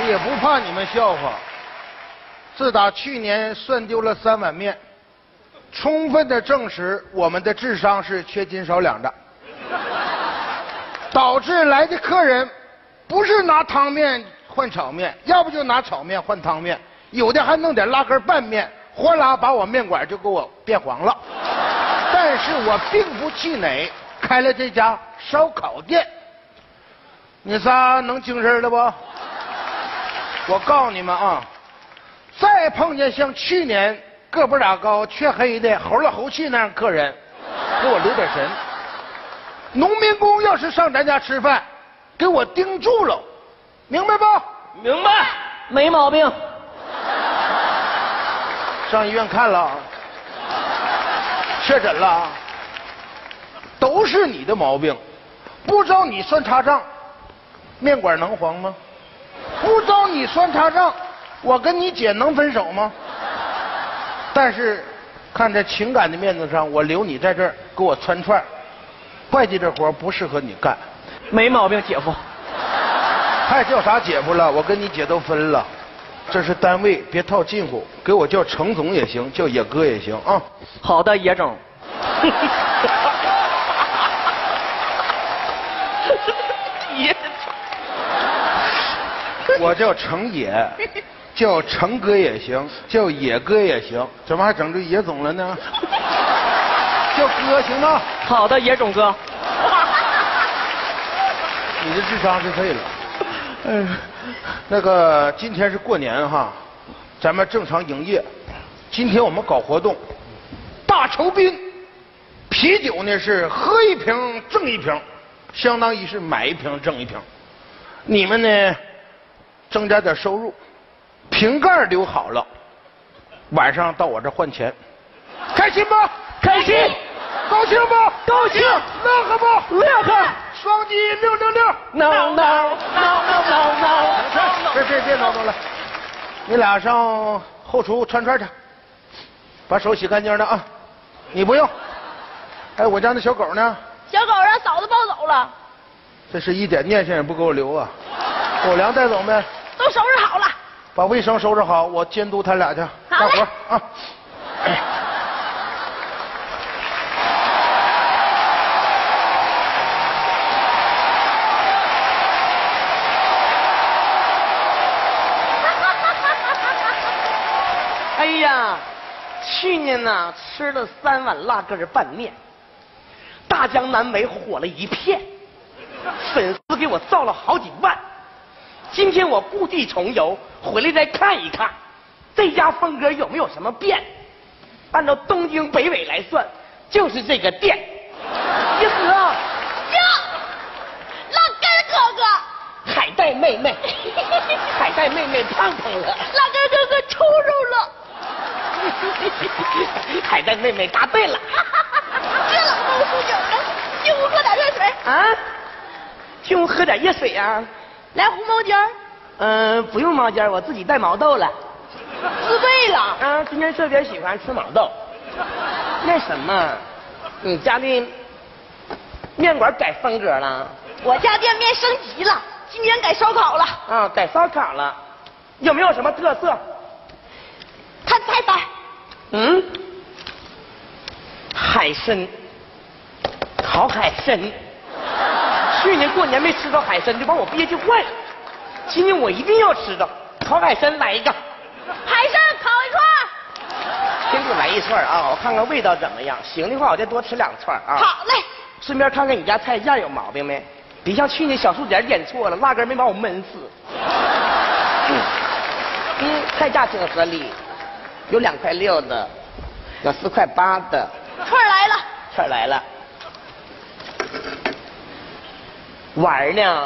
也不怕你们笑话。自打去年涮丢了3碗面，充分的证实我们的智商是缺斤少两的，导致来的客人不是拿汤面换炒面，要不就拿炒面换汤面，有的还弄点拉根拌面，哗啦把我面馆就给我变黄了。但是我并不气馁，开了这家烧烤店。你仨能精神了不？我告诉你们啊，再碰见像去年个不咋高、黢黑的、猴了猴气那样客人，给我留点神。农民工要是上咱家吃饭，给我盯住了，明白不？ 明白，没毛病。 上医院看了，确诊了，都是你的毛病。不招你算他账，面馆能黄吗？不招你算他账，我跟你姐能分手吗？但是看在情感的面子上，我留你在这儿给我穿串，会计这活不适合你干。 没毛病，姐夫。 还叫啥姐夫了？我跟你姐都分了。这是单位，别套近乎，给我叫程总也行，叫野哥也行啊。 好的，野总。野总。 我叫程野，叫程哥也行，叫野哥也行，怎么还整出野总了呢？叫哥行吗？ 好的，野总哥。 你的智商是废了。那个今天是过年哈，咱们正常营业。今天我们搞活动，大酬宾，啤酒呢是喝1瓶挣1瓶，相当于是买1瓶挣1瓶。你们呢增加点收入，瓶盖留好了，晚上到我这换钱，开心不？ 开心。 高兴不？ 高兴。 乐呵不？ 乐呵。 双击666。 No no no no no no。 别闹了，你俩上后厨串串去，把手洗干净了啊。你不用。哎，我家那小狗呢？ 小狗让嫂子抱走了。 这是一点念想也不给我留啊。狗粮带走没？ 都收拾好了。 把卫生收拾好，我监督他俩去。干活啊。 哎呀，去年呢吃了3碗辣根拌面，大江南北火了一片，粉丝给我造了好几万。今天我故地重游，回来再看一看，这家风格有没有什么变？按照东京北纬来算，就是这个店。一和， 哟，辣根哥哥， 海带妹妹，海带妹妹胖胖了， 辣根哥哥抽肉了。 海带妹妹答对了。 别老跟我输酒了，进屋喝点热水。 啊？进屋喝点热水啊？ 来红毛尖。 不用毛尖，我自己带毛豆了。 自备了。 啊，今天特别喜欢吃毛豆。那什么，你家的面馆改风格了？ 我家店面升级了，今年改烧烤了。 啊，改烧烤了，有没有什么特色？ 看菜单。 海参，烤海参。去年过年没吃到海参，就把我憋屈坏了。今年我一定要吃到烤海参，来一个。 海参烤1串。 先给我来1串啊，我看看味道怎么样。行的话，我再多吃2串啊。 好嘞。 顺便看看你家菜价有毛病没？别像去年小数点点错了，辣根没把我闷死。菜价挺合理，有2块6的，有4块8的。 串来了。 串来了。玩呢？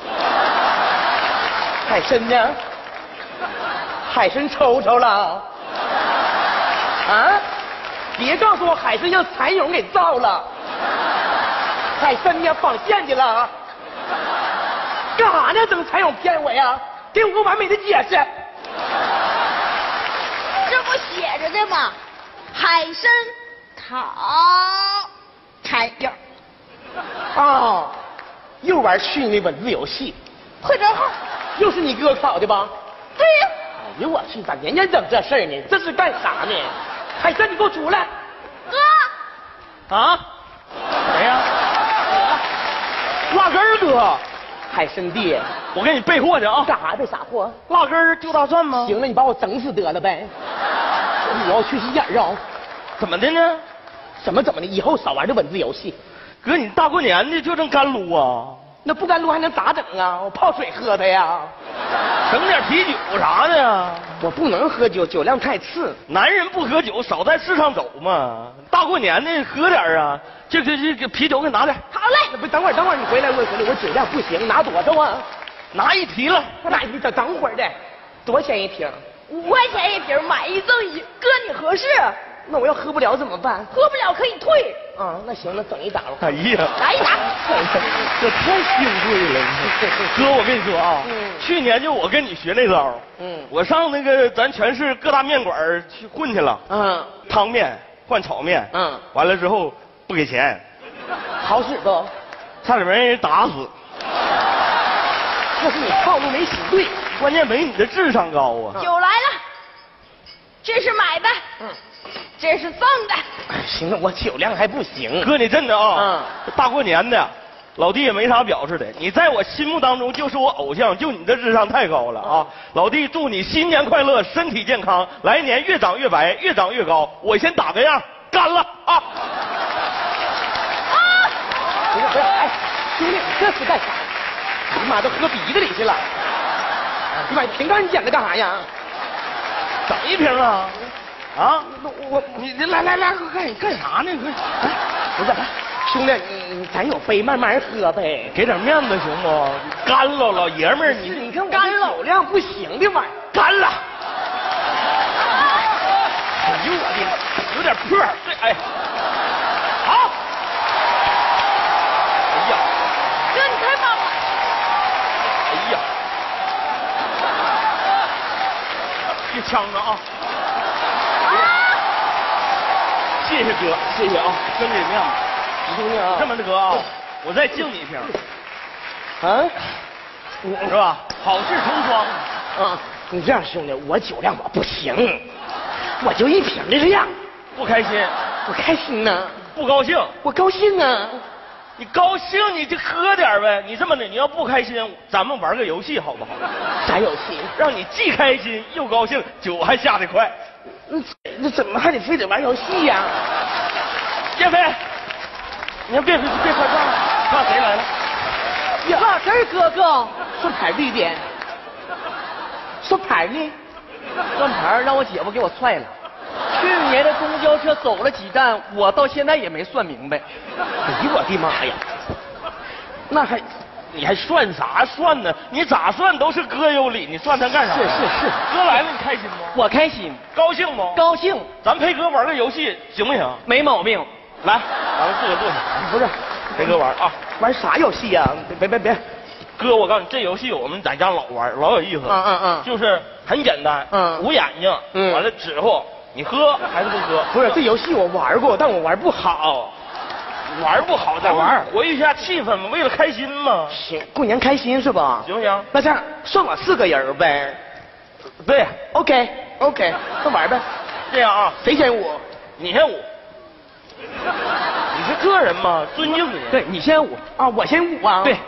海参呢？海参抽抽了？啊？别告诉我海参让蚕蛹给造了。海参呢？绑线去了？干啥呢？整蚕蛹骗我呀？给我个完美的解释。 这不写着的吗？海参烤蚕蛹。 哦，又玩虚拟文字游戏。 快点号。 又是你哥考的吧？ 对呀。 哎呦我去，咋年年整这事儿呢？这是干啥呢？海参，你给我出来！ 哥。 啊？谁呀？辣根儿哥。海参弟，我给你备货去啊！干啥备啥货？辣根儿丢大蒜吗？行了，你把我整死得了呗！我要去洗眼啊！怎么的呢？怎么的？以后少玩这文字游戏。哥，你大过年的就这么干撸啊？那不干撸还能咋整啊？我泡水喝它呀。整点啤酒啥的呀？我不能喝酒，酒量太次。男人不喝酒，少在世上走嘛。大过年的喝点啊！这个啤酒给拿点。好嘞。不，等会儿，你回来，我酒量不行，拿多少啊？拿1提了。拿1提，等会儿的，多少钱1瓶 ？5块钱1瓶，买1赠1，哥你合适？ 那我要喝不了怎么办？ 喝不了可以退。 啊，那行，那整1打吧。 哎呀， 来1打。 这太幸亏了。哥，我跟你说啊，去年就我跟你学那招，我上那个咱全市各大面馆去混去了，汤面换炒面，完了之后不给钱， 好使不？ 差点没人打死。 这是你套路没使对， 关键没你的智商高啊。 酒来了，这是买的，这是赠的。 行了，我酒量还不行。 哥，你真的啊，大过年的，老弟也没啥表示的。你在我心目当中就是我偶像，就你的智商太高了啊！老弟，祝你新年快乐，身体健康，来年越长越白，越长越高。我先打个样，干了啊！ 不是，哎，兄弟，你这是干啥？你妈都喝鼻子里去了！你把瓶盖你捡着干啥呀？ 整1瓶啊！啊， 你来，干啥呢？不是，兄弟，咱有杯，慢慢喝呗， 给点面子行不？干了，老爷们儿， 你看干酒量不行的玩意儿， 干了！哎呦我的，有点破，对，哎，好。哎呀， 哥你太棒了！ 哎呀，别呛着啊！谢谢哥，谢谢啊，真给面子。 兄弟啊， 这么的哥啊，我再敬你1瓶， 啊， 是吧？好事成双。 啊，你这样兄弟，我酒量我不行，我就1瓶的量， 不开心？ 我开心呢。 不高兴？ 我高兴啊。 你高兴你就喝点呗。你这么的，你要不开心，咱们玩个游戏好不好？ 啥游戏？ 让你既开心又高兴，酒还下得快。 那怎么还得非得玩游戏呀？ 叶飞，你别快上了，看谁来了？ 呀，这是哥哥，算牌这边，算牌呢？ 算盘让我姐夫给我踹了。去年的公交车走了几站，我到现在也没算明白。 哎呦我的妈呀！ 那你还算啥算呢？你咋算都是哥有理，你算他干啥？ 是， 哥来了你开心不？ 我开心， 高兴不？ 高兴， 咱陪哥玩个游戏行不行？ 没毛病。 来，咱们坐下。 不是， 陪哥玩啊！ 玩啥游戏呀？别！ 哥，我告诉你，这游戏我们在家老玩，老有意思。就是很简单，捂眼睛，完了指呼你喝还是不喝？ 不是，这游戏我玩过，但我玩不好。 玩不好再玩，活跃一下气氛嘛，为了开心嘛。 行，过年开心是吧？ 行不行？ 那这样算我4个人呗。 对 ，OK，那玩呗。 这样啊， 谁先舞？ 你先舞。你是客人嘛，尊敬你。 对，你先舞啊，我先舞啊。 对。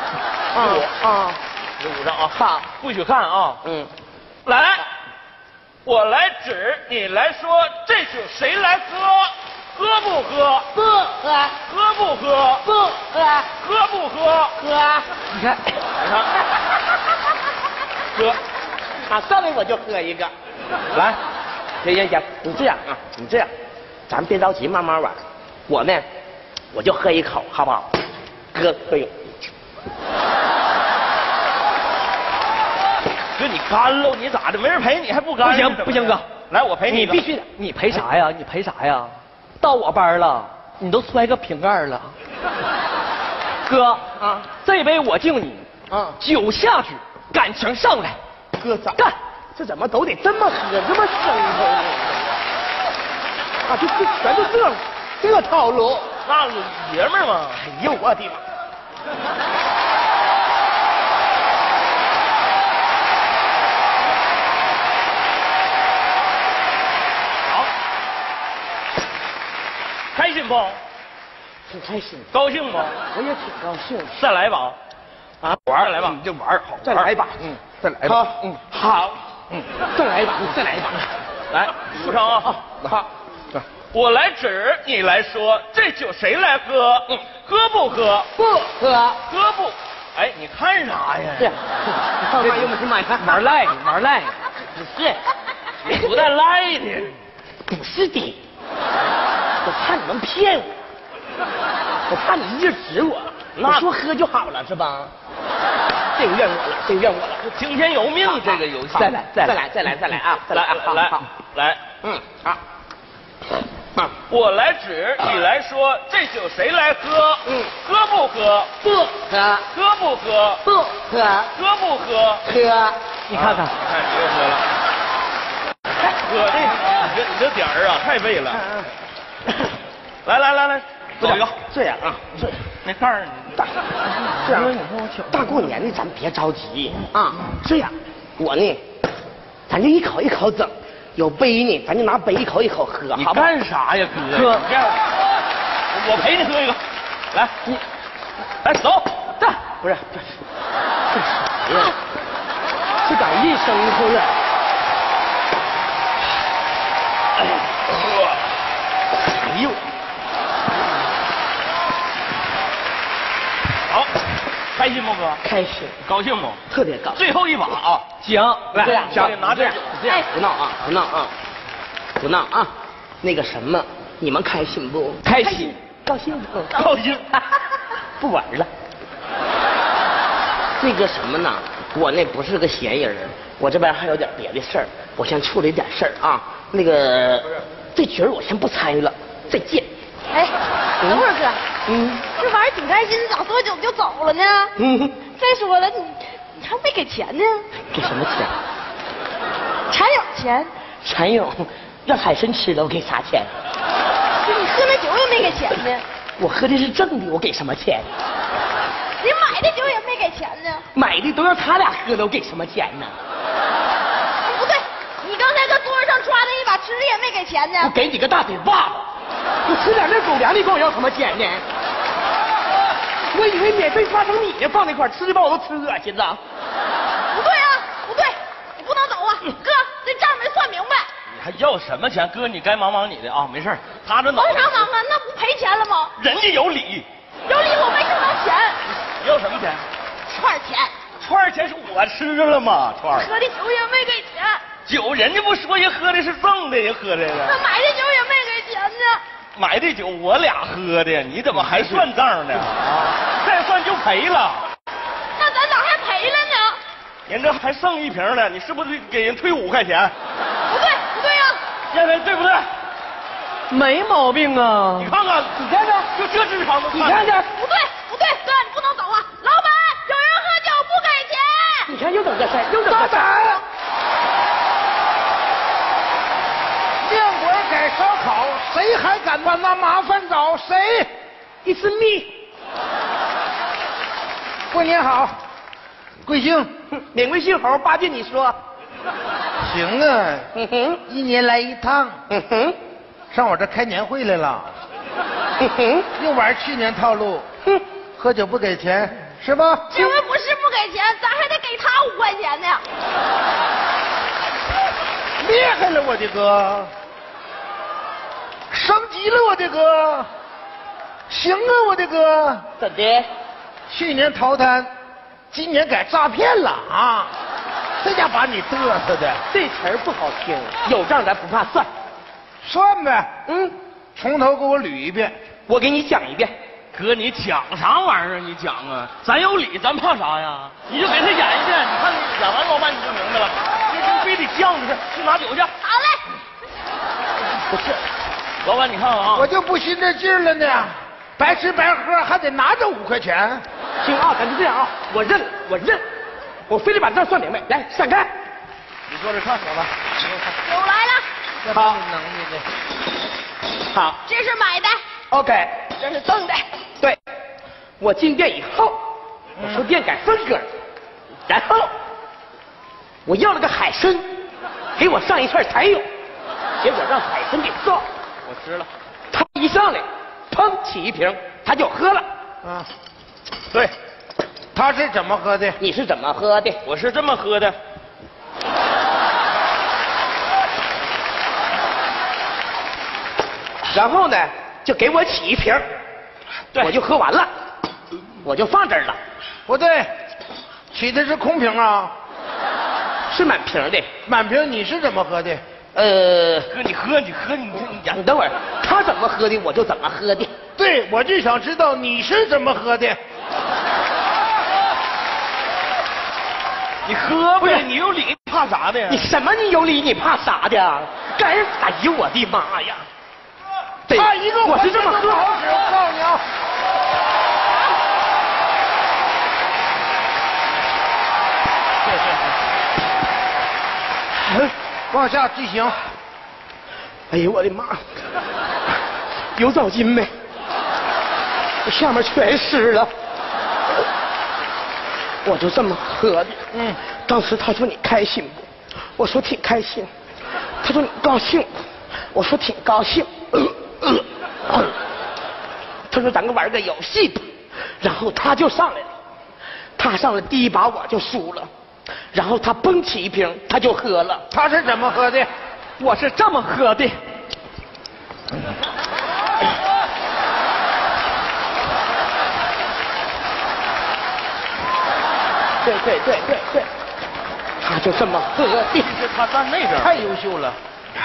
你舞上啊。 好， 不许看啊。来，我来指，你来说，这酒谁来喝？喝不喝？ 不喝。 喝不喝？ 不喝。 喝不喝？ 喝。 你看， 喝。 上来我就喝一个。 来， 行，你这样啊，咱别着急，慢慢玩。我呢，我就喝一口，好不好？哥喝一口。 哥，你干喽？你咋的？没人陪你还不干？ 不行，哥， 来，我陪你。 你必须的。你陪啥呀？到我班了，你都摔个瓶盖了。哥啊，这杯我敬你。酒下去，感情上来。 哥咋干？这怎么都得这么喝，这么生头呢？啊，这全都这套路。 那爷们儿嘛。 哎呦我的妈！ 开心不？ 挺开心， 高兴不？ 我也挺高兴。 再来把，啊， 玩再来吧， 你就玩好，再来一把， 再来吧。 好，好，再来一把，再来一把， 来数上啊， 好， 我来指，你来说，这酒谁来喝？喝不喝？ 不喝， 喝不？哎，你看啥呀？ 对，放慢又没慢，看玩赖玩赖， 不是， 你不带赖的， 不是的，我怕你们骗我，我怕你一直指我，我说喝就好了是吧？这个怨我了，这个怨我了， 听天由命这个游戏。 再来啊，再来啊， 来， 好。 我来指，你来说，这酒谁来喝？喝不喝？ 不喝， 喝不喝？ 不喝， 喝不喝？ 喝。 你看看， 你看你又喝了，喝你这点儿啊太背了。来，走一个。 这样啊， 那盖儿这样，大过年的咱别着急啊。这样，我呢，咱就一口一口整。有杯呢，咱就拿杯一口一口喝， 你好不好？ 干啥呀，哥？ 喝你干啥？我陪你喝一个。来，来走。 不是，这啥呀？这咋一生出来？哎呦！ 好，开心不哥？ 开心， 高兴不？ 特别高兴。 最后一把啊！ 行， 来， 拿这不闹啊，不闹啊，不闹啊！那个什么，你们开心不？ 开心， 高兴不？ 高兴。 不玩了。那个什么呢？我那不是个闲人，我这边还有点别的事儿，我先处理点事儿啊。那个，这局我先不参与了，再见。 哎，等会儿哥，这玩意儿挺开心，咋喝酒就走了呢？再说了，你还没给钱呢。 给什么钱？ 产友钱。 产友让海参吃了，我给啥钱？ 你喝那酒也没给钱呢。 我喝的是正的，我给什么钱？ 你买的酒也没给钱呢。 买的都让他俩喝了，我给什么钱呢？ 不对，你刚才搁桌子上抓的一把吃的也没给钱呢。 我给你个大嘴巴子！你吃点那狗粮，你管我要什么钱呢？我以为免费花生米呢，放那块吃的把我都吃恶心了。 不对啊，不对，你不能走啊，哥，这账没算明白。 你还要什么钱？哥，你该忙你的啊，没事。他这脑忙啥忙啊？那不赔钱了吗？ 人家有理。 有理我没挣着钱。 要什么钱？ 串钱。 串钱是我吃着了吗？串喝的酒也没给钱。 酒人家不说人喝的是赠的，人喝这个。 那买的酒也没给钱呢。 买的酒我俩喝的，你怎么还算账呢？啊，再算就赔了。 那咱咋还赔了呢？ 人这还剩一瓶呢，你是不是给人退5块钱？ 不对，不对呀。 燕飞，对不对？ 没毛病啊。 你看看， 你看看， 就这智商都你看看， 不对，不对，哥，你不能走啊！老板，有人喝酒不给钱。 你看又整这事儿，又整这事儿。 面馆改烧烤，谁还敢把那麻烦找谁？ It's me。 过年好，贵姓？ 免贵姓侯，八戒你说。 行啊，1年来一趟，上我这开年会来了，又玩去年套路，喝酒不给钱是吧？ 这回不是不给钱，咱还得给他5块钱呢。 厉害了，我的哥！升级了，我的哥！行啊，我的哥！ 怎的？ 去年逃摊，今年改诈骗了啊！这家把你嘚瑟的。 这词儿不好听，有账咱不怕算。 算呗，从头给我捋一遍。 我给你讲一遍。 哥，你讲啥玩意儿？你讲啊，咱有理，咱怕啥呀？你就给他演一遍，你看你演完老板你就明白了。这非得犟着去拿酒去。 好嘞。 不是， 老板你看看啊， 我就不信这劲儿了呢，白吃白喝还得拿这5块钱。 行啊，咱就这样啊，我认了，我认，我非得把账算明白。来，闪开。 你坐这看，老板。 酒来了。 好， 能力的。 好这是买的， ，OK。 这是赠的。 对，我进店以后，我说店改风格，然后我要了个海参，给我上一串柴油，结果让海参给造， 我吃了。 他一上来，砰起一瓶，他就喝了。 啊， 对， 他是怎么喝的？ 你是怎么喝的？ 我是这么喝的。 然后呢，就给我起一瓶， 对我就喝完了，我就放这儿了， 不对，起的是空瓶啊， 是满瓶的。 满瓶你是怎么喝的？ 哥，你喝，你你等会儿，他怎么喝的我就怎么喝的。 对，我就想知道你是怎么喝的。 你喝呗，你有理，怕啥的呀？ 你什么？你有理？你怕啥的？干人！哎呦我的妈呀！对他一个我是这么喝。 不好使，我告诉你啊。往下进行。 哎呦我的妈！有澡巾没？下面全湿了。我就这么喝的。当时他说你开心不？我说挺开心。他说你高兴不？我说挺高兴。他说咱们玩个游戏吧。然后他就上来了。他上来第一把我就输了。然后他蹦起一瓶，他就喝了。 他是怎么喝的？ 我是这么喝的。 对，他就这么喝的。 是他站那边。 太优秀了。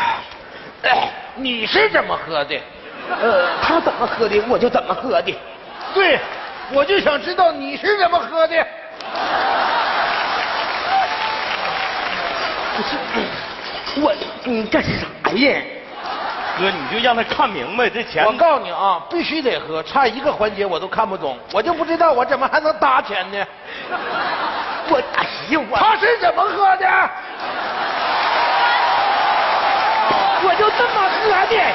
你是怎么喝的？ 他怎么喝的我就怎么喝的。 对，我就想知道你是怎么喝的。 不是，你干啥呀？ 哥，你就让他看明白这钱。 我告诉你啊，必须得喝，差一个环节我都看不懂，我就不知道我怎么还能搭钱呢？ 哎呦我！ 他是怎么喝的？ 我就这么喝的。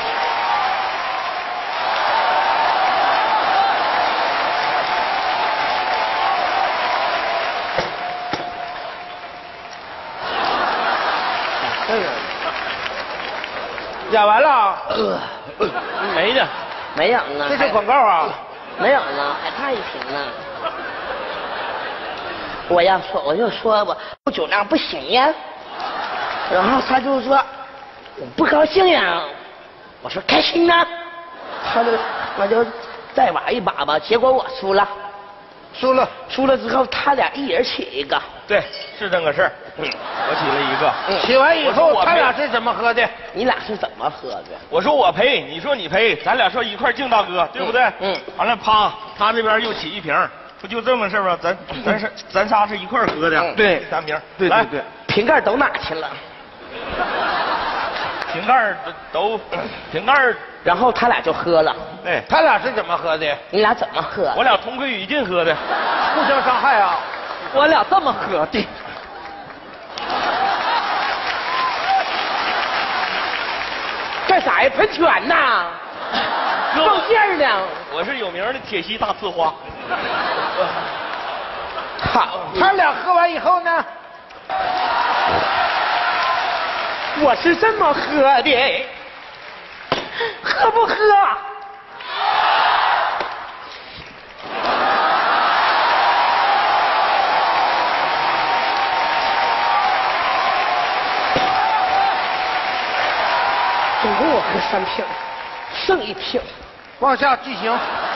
演完了？ 没呢。 没有呢。 这是广告啊？ 没有呢，还差一瓶呢。我就说我酒量不行呀，然后他就说我不高兴呀，我说开心呢，我就再玩一把吧，结果我输了。输了之后，他俩一人起一个。 对，是这个事儿。我起了一个。 起完以后， 我他俩是怎么喝的？ 你俩是怎么喝的？ 我说我赔，你说你赔，咱俩说一块敬大哥，对不对？完了，啪，他这边又起一瓶，不就这么事吗？咱仨是一块喝的。 对 3瓶。 对。 瓶盖都哪去了？ 瓶盖都瓶盖。 然后他俩就喝了。 对。 他俩是怎么喝的？ 你俩怎么喝？ 我俩同归于尽喝的。 互相伤害啊！ 我俩这么喝的。 干啥呀？喷泉呐？放线呢？ 我是有名的铁西大呲花。 好， 他俩喝完以后呢？ 我是这么喝的，喝不喝？总共我喝3瓶，剩1瓶。 往下进行。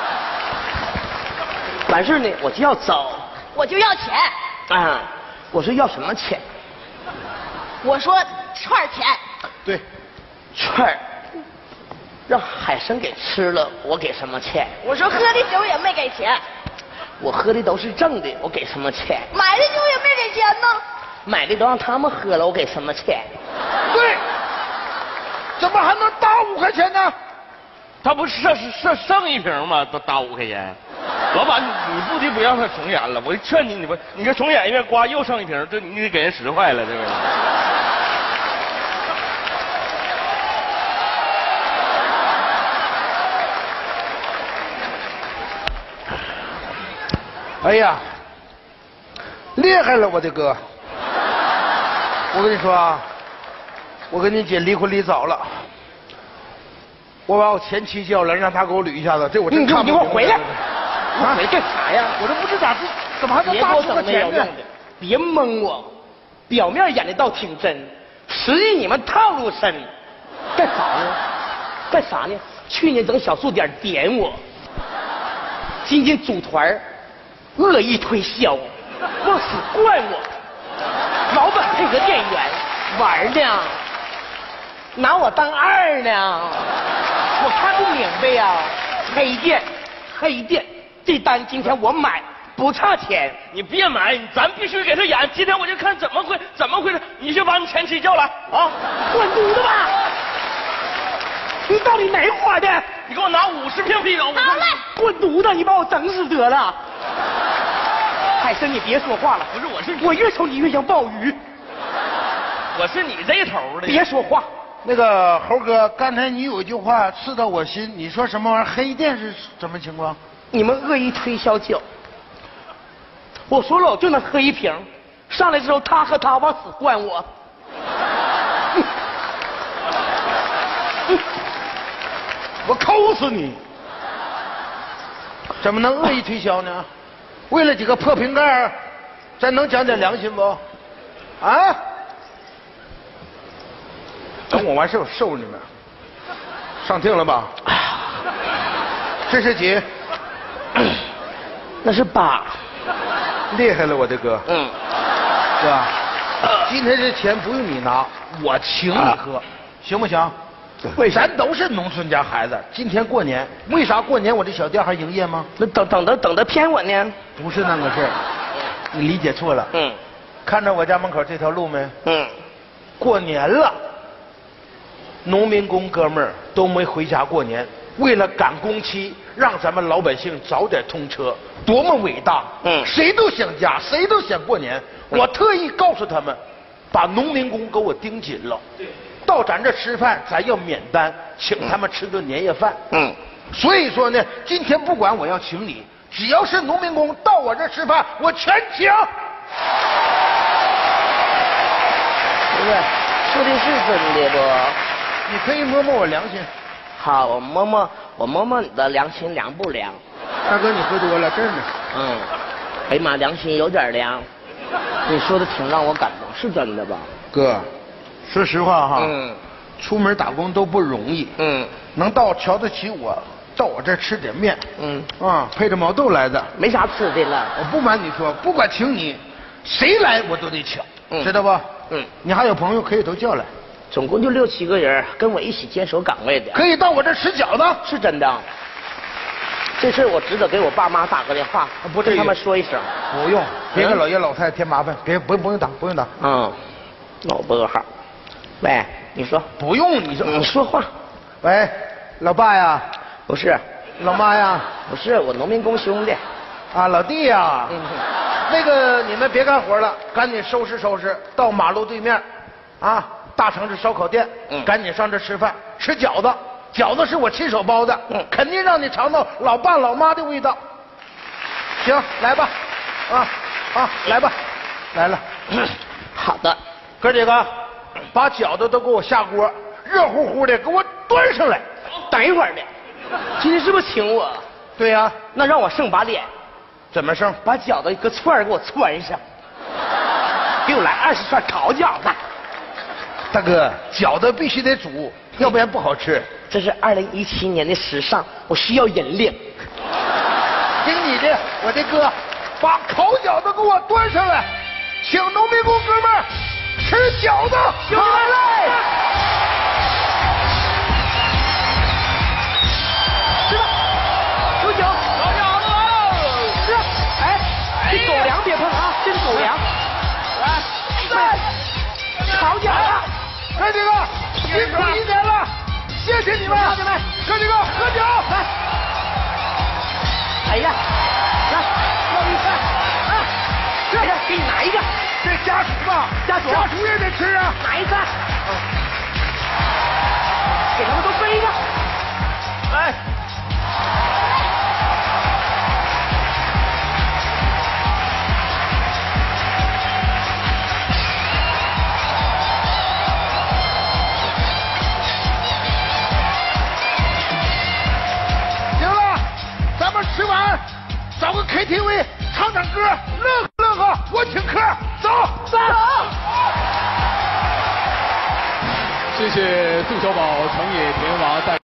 完事呢，我就要走， 我就要钱。 啊，我说要什么钱？ 我说串钱。 对， 串儿让海参给吃了，我给什么钱？ 我说喝的酒也没给钱。 我喝的都是正的，我给什么钱？ 买的酒也没给钱呢。 买的都让他们喝了，我给什么钱？ 对，怎么还能搭5块钱呢？ 他不是剩1瓶吗？都搭5块钱。老板，你不得不让他重演了？我劝你，你这重演一遍，呱又剩1瓶，这你得给人10块了，这个。 哎呀，厉害了，我的哥！我跟你说啊，我跟你姐离婚离早了。 我把我前妻叫来，让他给我捋一下子，这我真你看不明白。 给我回来！ 啊， 你干啥呀？ 我这不知咋，怎么还能别给我搭出个钱呢整没有用的？别蒙我，表面演的倒挺真，实际你们套路深。干啥呢？干啥呢？去年整小数点点我，今天组团恶意推销，往死惯我。老板配合店员玩呢，拿我当二呢。我看不明白呀、黑店，这单今天我买，不差钱。 你别买，咱必须给他演。今天我就看怎么回事。你先把你前妻叫来啊！ 滚犊子吧！你到底哪伙的？ 你给我拿50瓶啤酒。 好嘞。 滚犊子！你把我整死得了。海参，你别说话了。 不是， 我越瞅你越像鲍鱼。 我是你这头的。 别说话。 那个猴哥，刚才你有一句话刺到我心，你说什么玩意儿？黑店是什么情况？ 你们恶意推销酒。我说了，我就能喝一瓶。上来之后，他和他往死灌我。 我抠死你！怎么能恶意推销呢？为了几个破瓶盖，咱能讲点良心不？啊？等我完事我收你们。上听了吧？这是几？ 那是8。 厉害了，我的哥。 嗯。 哥，今天这钱不用你拿，我请你喝，行不行？ 为啥？ 咱都是农村家孩子，今天过年，为啥过年我这小店还营业吗？ 那等着骗我呢？ 不是那个事儿，你理解错了。 嗯。 看着我家门口这条路没？ 嗯。 过年了，农民工哥们儿都没回家过年，为了赶工期，让咱们老百姓早点通车，多么伟大！ 嗯。 谁都想家，谁都想过年。我特意告诉他们，把农民工给我盯紧了。对。到咱这吃饭，咱要免单，请他们吃顿年夜饭。 嗯。 所以说呢，今天不管我要请你，只要是农民工到我这吃饭，我全请。 不是，说的是真的不？ 你可以摸摸我良心。 好，我摸摸你的良心凉不凉？ 大哥，你喝多了，真的。 嗯。哎呀妈，良心有点凉。你说的挺让我感动，是真的吧？ 哥，说实话哈，出门打工都不容易，能到瞧得起我，到我这儿吃点面，配着毛豆来的， 没啥吃的了。 我不瞒你说，不管请你，谁来我都得请，知道吧？你还有朋友可以都叫来， 总共就6、7个人跟我一起坚守岗位的， 可以到我这儿吃饺子， 是真的。这事我只得给我爸妈打个电话，不跟他们说一声。 不用，别给老爷老太太添麻烦，别不用打，不用打。 那我拨个号。喂，你说。 不用，你说。 你说话。 喂，老爸呀。 不是。 老妈呀。 不是，我农民工兄弟。 啊，老弟呀。那个你们别干活了，赶紧收拾收拾，到马路对面，大城市烧烤店，赶紧上这吃饭，吃饺子。饺子是我亲手包的，肯定让你尝到老爸老妈的味道。行，来吧，来吧，来了。 好的， 哥几个，把饺子都给我下锅，热乎乎的给我端上来。 等一会儿的，今天是不是请我？ 对呀。 那让我剩把脸。 怎么剩？ 把饺子一个串儿给我穿上，给我来20串烤饺子。 大哥，饺子必须得煮，要不然不好吃。 这是2017年的时尚，我需要引领。 听你的，我的哥，把烤饺子给我端上来，请农民工哥们儿吃饺子。 兄弟们来！吃吧，有酒， 烤饺子来了。 吃，这狗粮别碰啊，这是狗粮。来，烤饺子。 哥几个，辛苦1年了，谢谢你们，兄弟们，哥几个喝酒。来， 哎呀，来，要一份哎呀，给你拿一个， 这家属吧， 家属也得吃啊， 拿一份，给他们都分一个， 来。 KTV 唱唱歌，乐呵，我请客，走。 谢谢宋小宝、成也田王带。